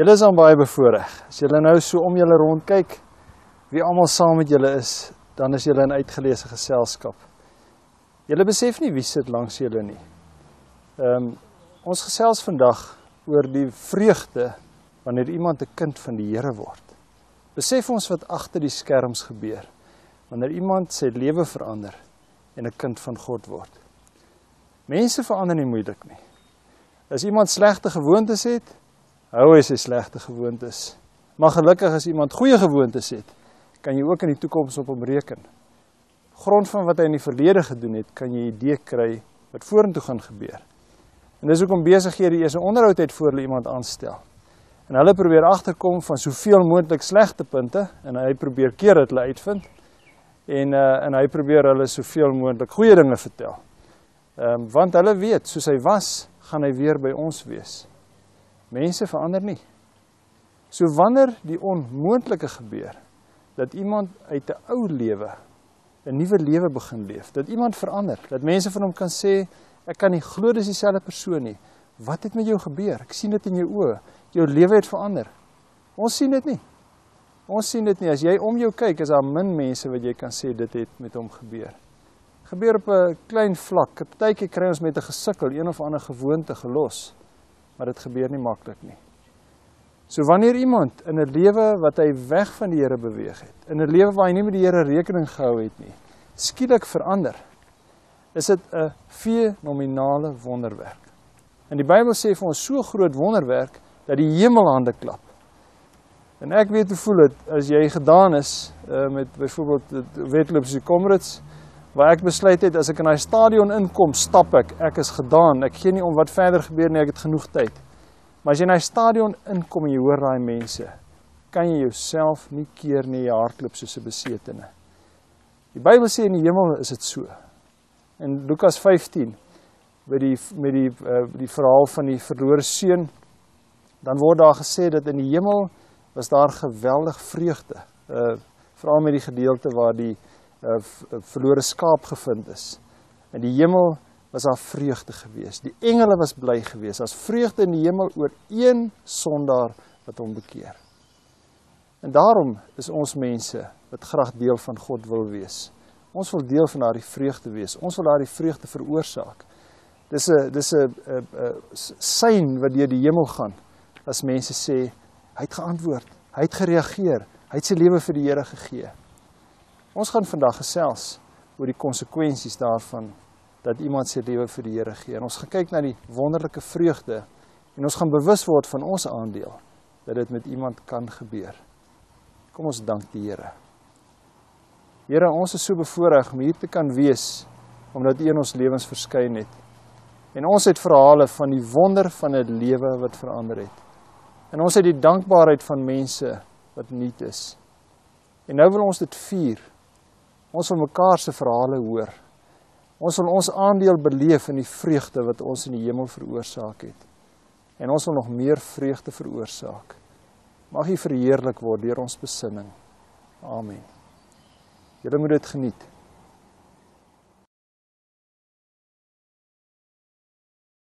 Julle is dan baie bevoorreg. As julle nou so om julle rond kyk, wie almal saam met julle is, dan is julle in uitgeleese geselskap. Julle besef nie wie sit langs julle nie. Ons gesels vandag oor die vreugde wanneer iemand 'n kind van die Here word. Besef ons wat agter die skerms gebeur, wanneer iemand sy lewe verander en 'n kind van God word. Mense verander nie moeilik nie. As iemand slegte gewoontes het, hou hy sy slegte gewoontes. Maar gelukkig as iemand goeie gewoontes het, kan jy ook in die toekoms op hom reken. Grond van wat hy in die verlede gedoen het, kan jy 'n idee kry wat vorentoe gaan gebeur. En dis hoekom besighede eers 'n onderhoud het voor hulle iemand aanstel. En hulle probeer agterkom van soveel moontlik slegte punte en hy probeer keer dat hulle uitvind en hy probeer hulle soveel moontlik goeie dinge vertel. Want hulle weet, soos hy was, gaan hy weer by ons wees. Mense verander nie. So wanneer die onmoontlike gebeur, dat iemand uit 'n ou lewe 'n nuwe lewe begin leef, dat iemand verander, dat mense van hom kan sê, ek kan nie glo dis dieselfde persoon nie. Wat het met jou gebeur? Ek sien dit in jou oë. Jou lewe het verander. Ons sien dit nie. Ons sien dit nie. As jy om jou kyk, is daar min mense wat jy kan sê dit het met hom gebeur. Gebeur op 'n klein vlak. Partykeer kry ons met 'n gesukkel, een of ander gewoonte gelos, maar dit gebeur nie maklik nie. So wanneer iemand in 'n lewe wat hy weg van die Here beweeg het, in 'n lewe waar hy nie met die Here rekening gehou het nie, skielik verander, is dit 'n fenominale wonderwerk. En die Bybel sê vir ons so groot wonderwerk, dat die hemel hande klap. En ek weet hoe voel dit, as jy gedaan is, met byvoorbeeld wedloop soos die Comrades, waar ek besluit het, as ek in die stadion inkom, stap ek is gedaan, ek gee nie om wat verder gebeur nie, ek het genoeg tyd. Maar as jy in die stadion inkom en jy hoor daai mense, kan jy jouself nie keer nie, jy hardloop soos 'n besetene. Die Bybel sê in die hemel is dit so. In Lukas 15, met die verhaal van die verlore seun, dan word daar gesê dat in die hemel was daar geweldig vreugde, veral met die gedeelte waar die verlore skaap gevind is. In die hemel was daar vreugde gewees. Die engele was bly gewees. Daar's vreugde in die hemel oor een sondaar wat hom bekeer. En daarom is ons mense wat graag deel van God wil wees. Ons wil deel van daardie vreugde wees. Ons wil daardie vreugde veroorsaak. Dis 'n sein wat deur die hemel gaan, as mense sê, hy het geantwoord, hy het gereageer, hy het sy lewe vir die Here gegee. Ons gaan vandag gesels oor die konsekwensies daarvan, dat iemand sy lewe vir die Here gee. En ons gaan kyk na die wonderlike vreugde, en ons gaan bewus word van ons aandeel, dat dit met iemand kan gebeur. Kom ons dank die Here. Here, ons is so bevoorreg om hier te kan wees, omdat U in ons lewens verskyn het. En ons het verhale van die wonder van 'n lewe wat verander het. En ons het die dankbaarheid van mense wat nuut is. En nou wil ons dit vier. Ons wil mekaar se verhale hoor. Ons wil ons aandeel beleef in die vreugde wat ons in die hemel veroorsaak het. En ons wil nog meer vreugde veroorsaak. Mag U verheerlik word deur ons besinning. Amen. Julle moet dit geniet.